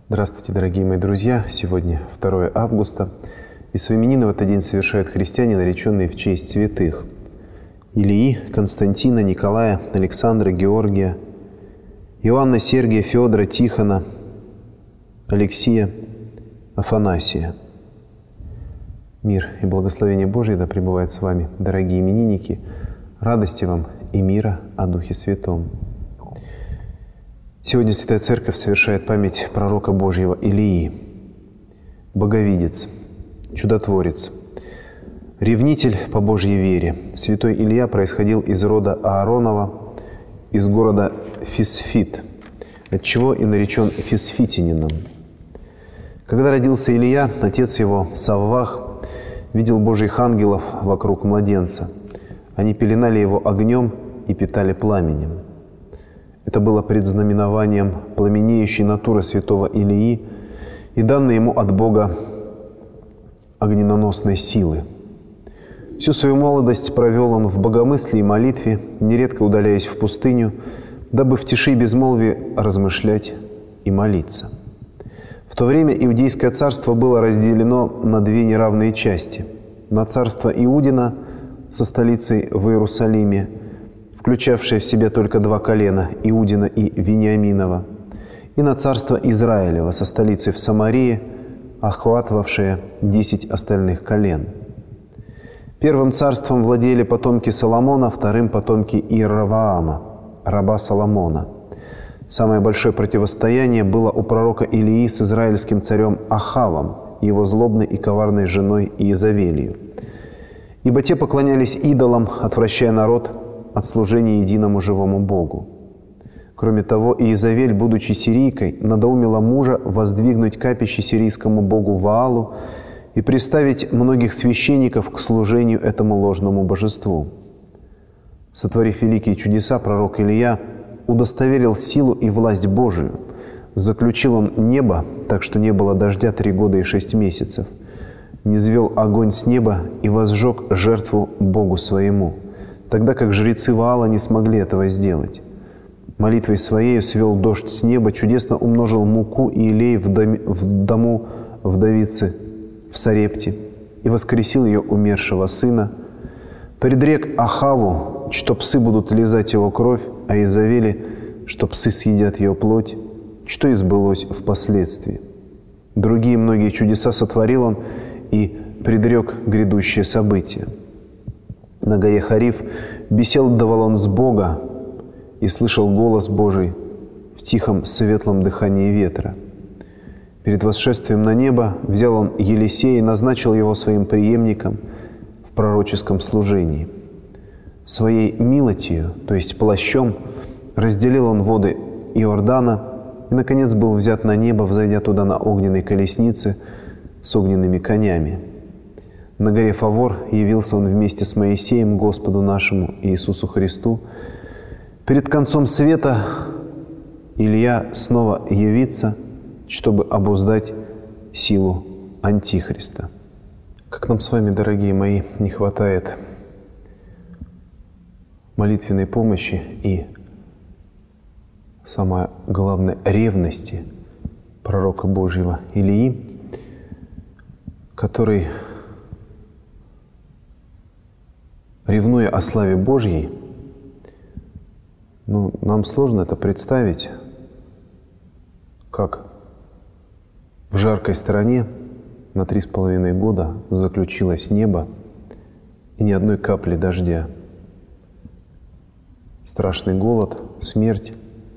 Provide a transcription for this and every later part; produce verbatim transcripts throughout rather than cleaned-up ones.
Здравствуйте, дорогие мои друзья! Сегодня второе августа, и свои именины в этот день совершают христиане, нареченные в честь святых: Илии, Константина, Николая, Александра, Георгия, Иоанна, Сергия, Федора, Тихона, Алексия, Афанасия. Мир и благословение Божие да пребывает с вами, дорогие именинники, радости вам и мира о Духе Святом. Сегодня Святая Церковь совершает память пророка Божьего Илии, боговидец, чудотворец, ревнитель по Божьей вере. Святой Илия происходил из рода Ааронова, из города Фисфит, отчего и наречен фисфитянином. Когда родился Илия, отец его, Саввах, видел Божьих ангелов вокруг младенца. Они пеленали его огнем и питали пламенем. Это было предзнаменованием пламенеющей натуры святого Илии и данной ему от Бога огненоносной силы. Всю свою молодость провел он в богомыслии и молитве, нередко удаляясь в пустыню, дабы в тиши и безмолвии размышлять и молиться. В то время Иудейское царство было разделено на две неравные части – на царство Иудина со столицей в Иерусалиме, включавшее в себя только два колена – Иудина и Вениаминова, и на царство Израилева со столицей в Самарии, охватывавшее десять остальных колен. Первым царством владели потомки Соломона, вторым – потомки Иераваама, раба Соломона. Самое большое противостояние было у пророка Илии с израильским царем Ахавом и его злобной и коварной женой Иезавелью. Ибо те поклонялись идолам, отвращая народ от служения единому живому Богу. Кроме того, Иезавель, будучи сирийкой, надоумила мужа воздвигнуть капище сирийскому богу Ваалу и приставить многих священников к служению этому ложному божеству. Сотворив великие чудеса, пророк Илия удостоверил силу и власть Божию. Заключил он небо, так что не было дождя три года и шесть месяцев. Низвел огонь с неба и возжег жертву Богу своему, тогда как жрецы Ваала не смогли этого сделать. Молитвой своей свел дождь с неба, чудесно умножил муку и елей в, доме, в дому вдовицы в Сарепте и воскресил ее умершего сына. Предрек Ахаву, что псы будут лизать его кровь, а Иезавели, что псы съедят ее плоть, что и сбылось впоследствии. Другие многие чудеса сотворил он и предрек грядущие события. На горе Хариф беседовал он с Бога и слышал голос Божий в тихом светлом дыхании ветра. Перед восшествием на небо взял он Елисея и назначил его своим преемником в пророческом служении. Своей милостью, то есть плащом, разделил он воды Иордана и, наконец, был взят на небо, взойдя туда на огненной колеснице с огненными конями. На горе Фавор явился он вместе с Моисеем Господу нашему Иисусу Христу. Перед концом света Илия снова явится, чтобы обуздать силу Антихриста. Как нам с вами, дорогие мои, не хватает молитвенной помощи и, самое главное, ревности пророка Божьего Илии, который, ревнуя о славе Божьей, ну, нам сложно это представить, как в жаркой стране на три с половиной года заключилось небо и ни одной капли дождя. Страшный голод, смерть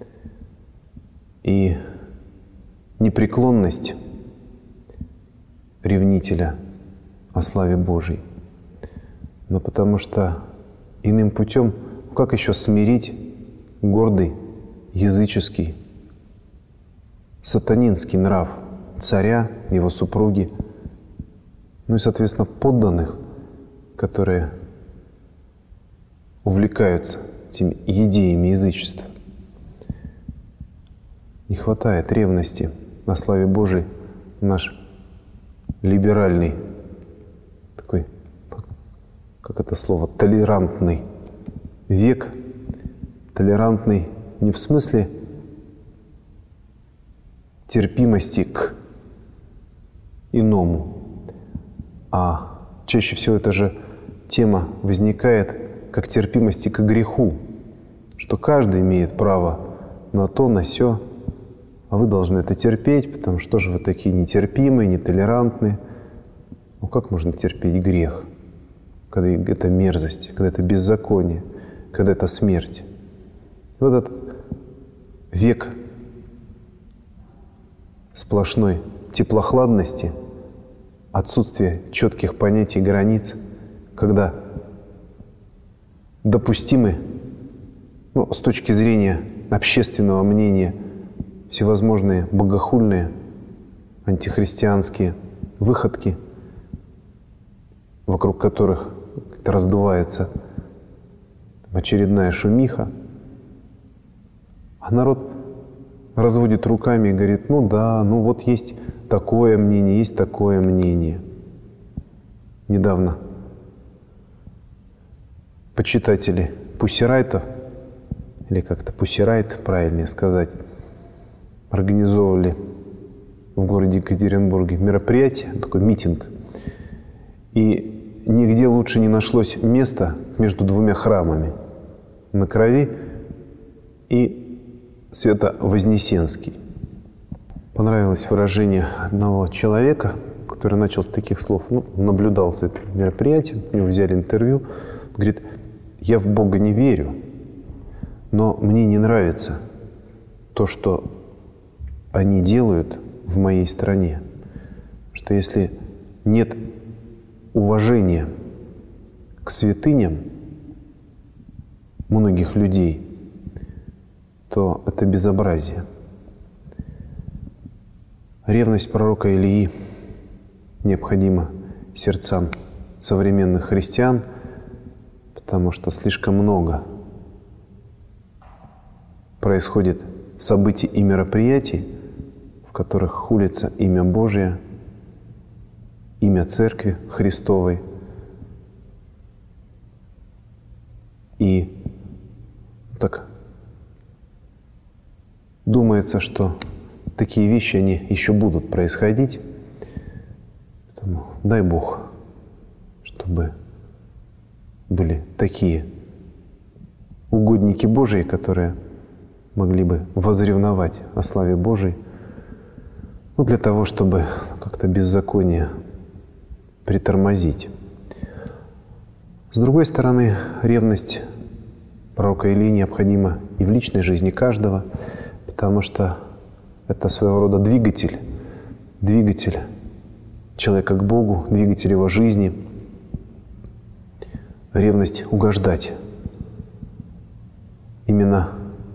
и непреклонность ревнителя о славе Божьей. Но потому что иным путем, как еще смирить гордый, языческий, сатанинский нрав царя, его супруги, ну и, соответственно, подданных, которые увлекаются этими идеями язычества. Не хватает ревности на славе Божией в наш либеральный, такой, как это слово, толерантный век, толерантный не в смысле терпимости к иному. А чаще всего эта же тема возникает как терпимости к греху, что каждый имеет право на то, на сё, а вы должны это терпеть, потому что же вы такие нетерпимые, нетолерантные. Ну как можно терпеть грех, когда это мерзость, когда это беззаконие, когда это смерть? И вот этот век сплошной теплохладности, отсутствие четких понятий и границ, когда допустимы, ну, с точки зрения общественного мнения, всевозможные богохульные, антихристианские выходки, вокруг которых раздувается очередная шумиха, а народ разводит руками и говорит: ну да, ну вот есть такое мнение, есть такое мнение. Недавно почитатели пуссирайтов, или как-то пуссирайт, правильнее сказать, организовывали в городе Екатеринбурге мероприятие, такой митинг. И нигде лучше не нашлось места между двумя храмами – на Крови и Свято-Вознесенский. Понравилось выражение одного человека, который начал с таких слов. Ну, наблюдал за этим мероприятием, у него взяли интервью. Он говорит: я в Бога не верю, но мне не нравится то, что они делают в моей стране. Что если нет уважения к святыням многих людей, то это безобразие. Ревность пророка Илии необходима сердцам современных христиан, потому что слишком много происходит событий и мероприятий, в которых хулится имя Божие, имя Церкви Христовой. И так думается, что такие вещи, они еще будут происходить. Поэтому дай Бог, чтобы были такие угодники Божии, которые могли бы возревновать о славе Божией, ну, для того, чтобы как-то беззаконие притормозить. С другой стороны, ревность пророка Илии необходима и в личной жизни каждого, потому что это своего рода двигатель, двигатель человека к Богу, двигатель его жизни. Ревность угождать. Именно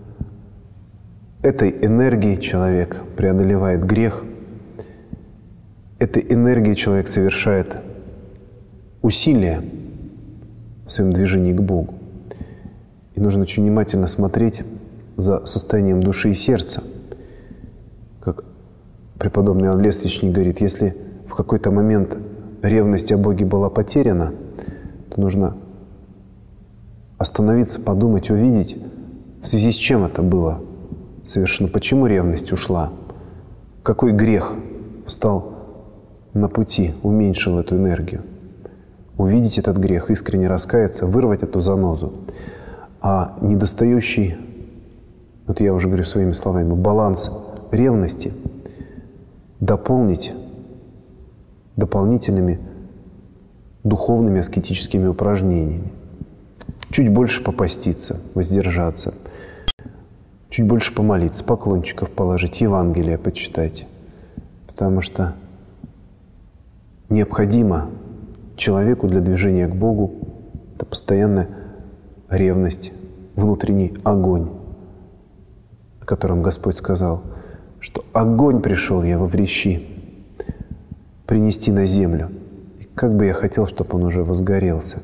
этой энергией человек преодолевает грех, этой энергией человек совершает усилия в своем движении к Богу. И нужно очень внимательно смотреть за состоянием души и сердца. Как преподобный Иоанн Лествичник говорит, если в какой-то момент ревность о Боге была потеряна, то нужно остановиться, подумать, увидеть, в связи с чем это было совершено, почему ревность ушла, какой грех встал на пути, уменьшил эту энергию. Увидеть этот грех, искренне раскаяться, вырвать эту занозу. А недостающий, вот я уже говорю своими словами, баланс ревности дополнить дополнительными духовными аскетическими упражнениями. Чуть больше попаститься, воздержаться, чуть больше помолиться, поклончиков положить, Евангелие почитать. Потому что необходимо человеку для движения к Богу это постоянная ревность, внутренний огонь, о котором Господь сказал, что огонь пришел я во врещи принести на землю. И как бы я хотел, чтобы он уже возгорелся.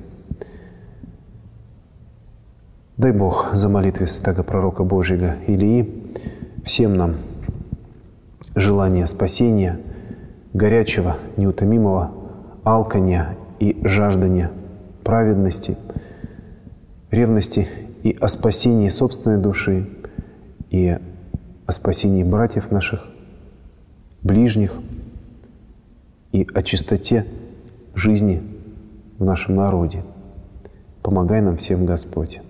Дай Бог за молитвой святого пророка Божьего Илии всем нам желание спасения, горячего, неутомимого алкания и жаждания праведности, ревности и о спасении собственной души, и о спасении братьев наших ближних и о чистоте жизни в нашем народе. Помогай нам всем, Господь.